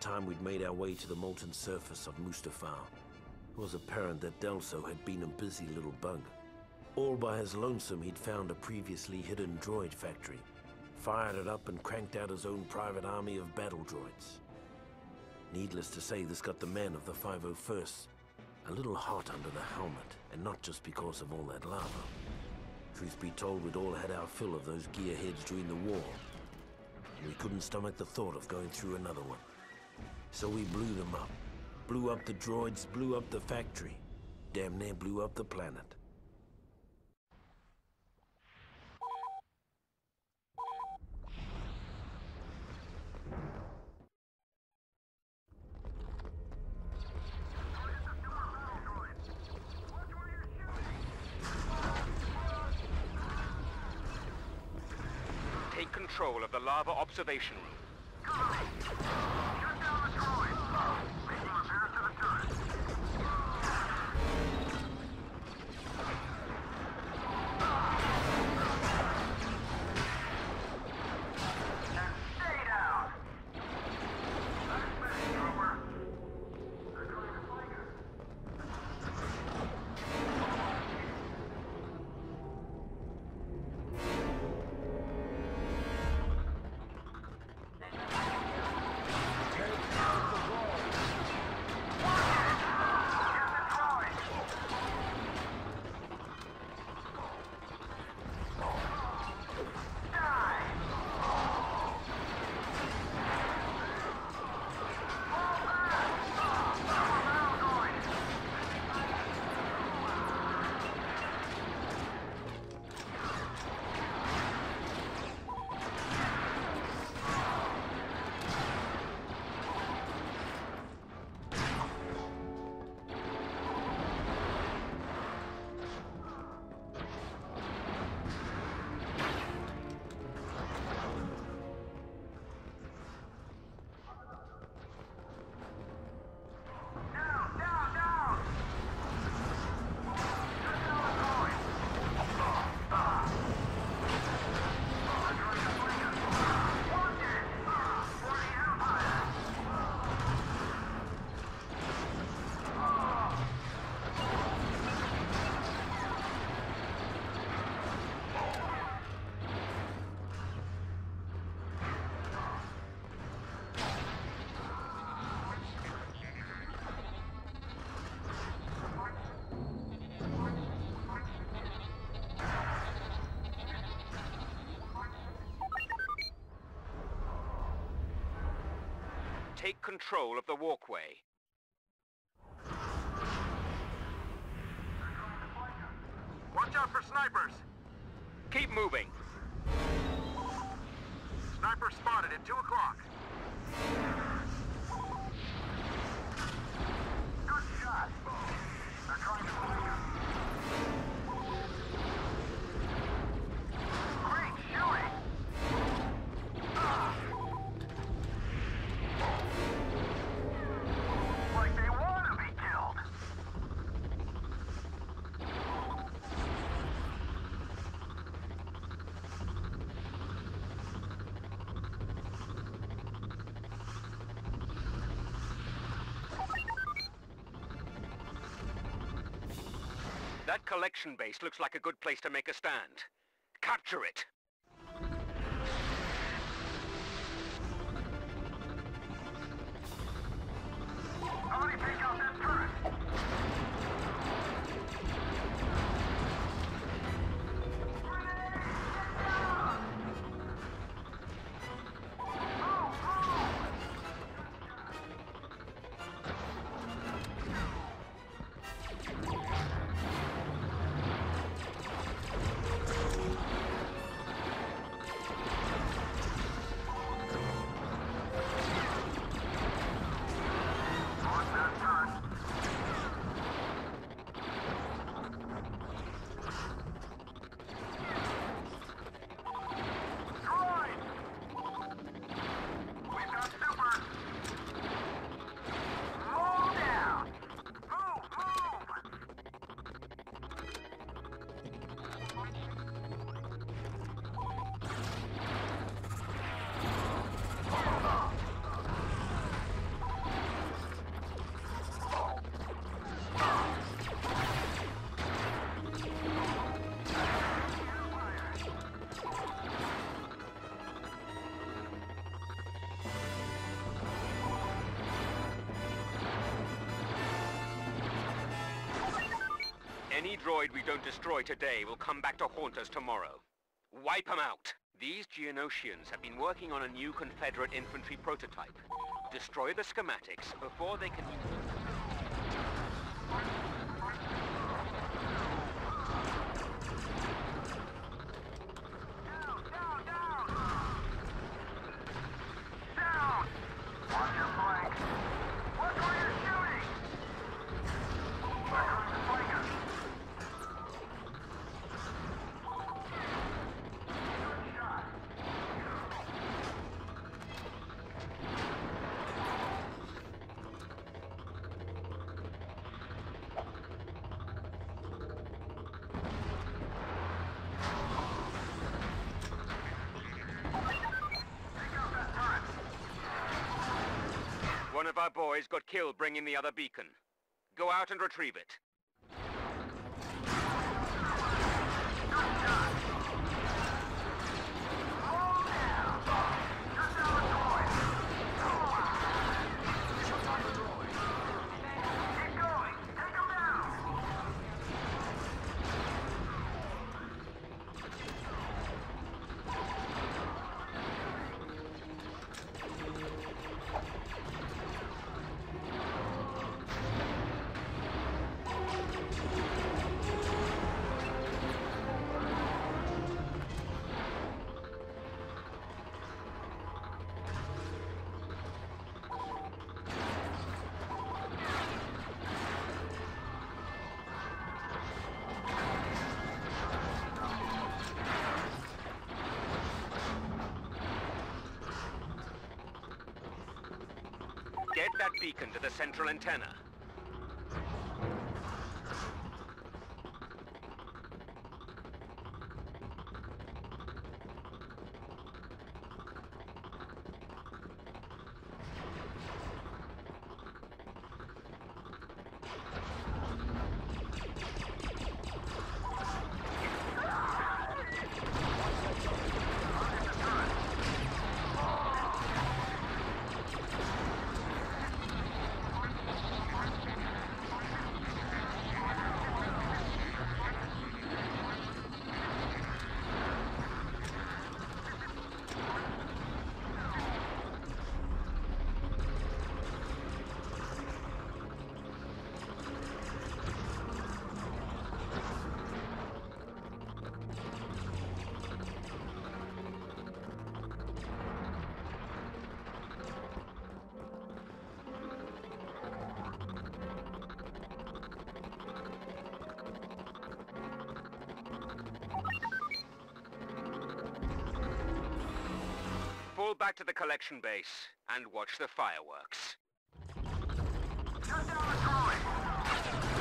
time we'd made our way to the molten surface of Mustafar, it was apparent that Delso had been a busy little bug. All by his lonesome, he'd found a previously hidden droid factory, fired it up and cranked out his own private army of battle droids. Needless to say, this got the men of the 501st a little hot under the helmet, and not just because of all that lava. Truth be told, we'd all had our fill of those gearheads during the war, and we couldn't stomach the thought of going through another one. So we blew them up. Blew up the droids, blew up the factory. Damn near blew up the planet. Take control of the lava observation room. Take control of the walkway. Watch out for snipers! Keep moving. Sniper spotted at 2 o'clock. Good shot. They're trying to flank us. Great shooting! Like they want to be killed. That collection base looks like a good place to make a stand. Capture it! Somebody take out that turret! On that turret! Any droid we don't destroy today will come back to haunt us tomorrow. Wipe them out. These Geonosians have been working on a new Confederate infantry prototype. Destroy the schematics before they can... Down! Watch your flank. Look where you're shooting! They're trying to flank us. Good shot. Take out that turret. One of our boys got killed bringing the other beacon. Go out and retrieve it. Get that beacon to the central antenna. Fall back to the collection base and watch the fireworks. Shut down the droid!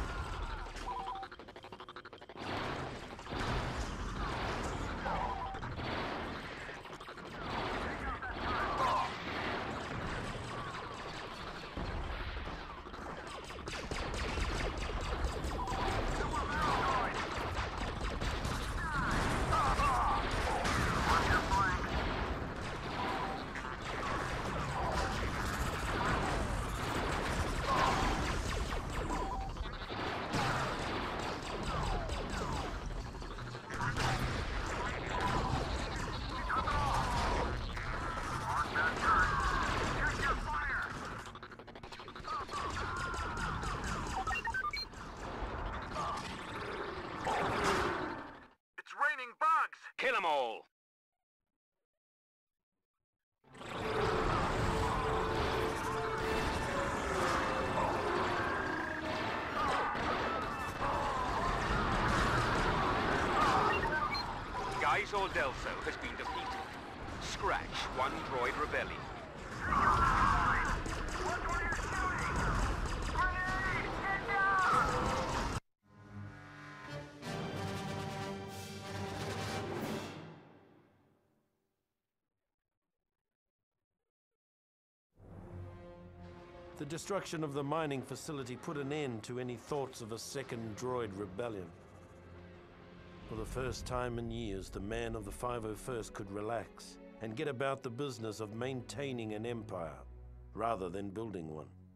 Kill them all! Geisel Delso has been defeated. Scratch one droid rebellion. The destruction of the mining facility put an end to any thoughts of a second droid rebellion. For the first time in years, the man of the 501st could relax and get about the business of maintaining an empire rather than building one.